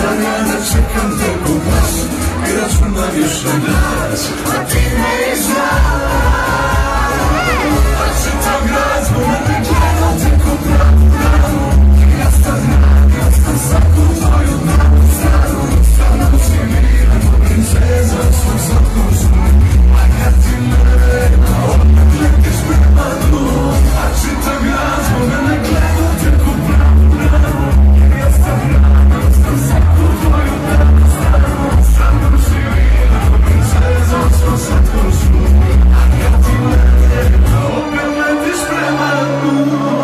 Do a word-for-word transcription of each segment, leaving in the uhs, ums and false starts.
rana čekam te ko glas i računa više glas, a ti me znaš. A čitav grad zbog mene gledam te ko pravu ranu, ja sam grad, ja sam svaku tvoju navu stranu, stranu si mira ko princeza svoj slatkom snu, a kad ti me nema odmah letiš prema dnu. A čitav grad zbog mene gledam te ko pravu ranu, ja sam grad, ja sam svaku tvoju navu stranu, stranu si mira ko princeza svoj slatkom snu, a kad ti me nema odmah letiš prema dnu.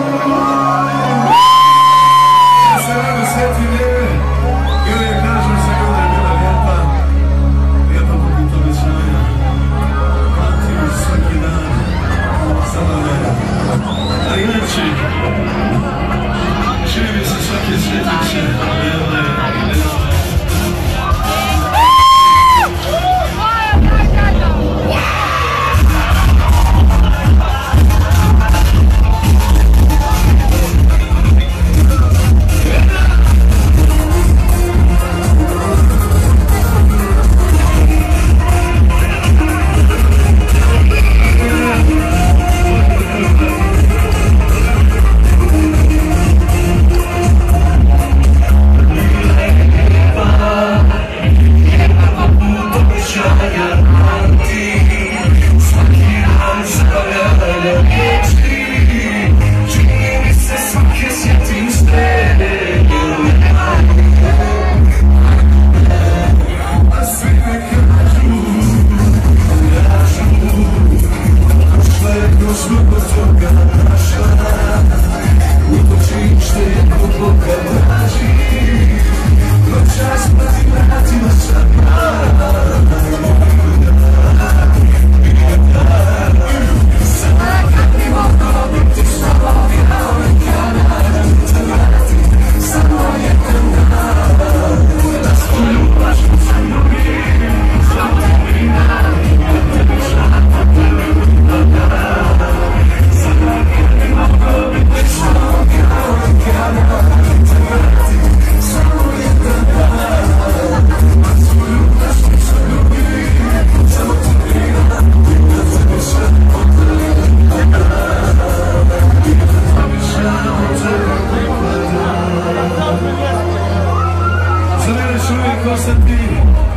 Ja se rano sjetim je i uvijek kažem se kada je bila lijepa, lijepa poput obećanja, pamtim ju svaki dan, samo ne, ali inače, živi se svake svjetlice, bele i nežne. Constantine.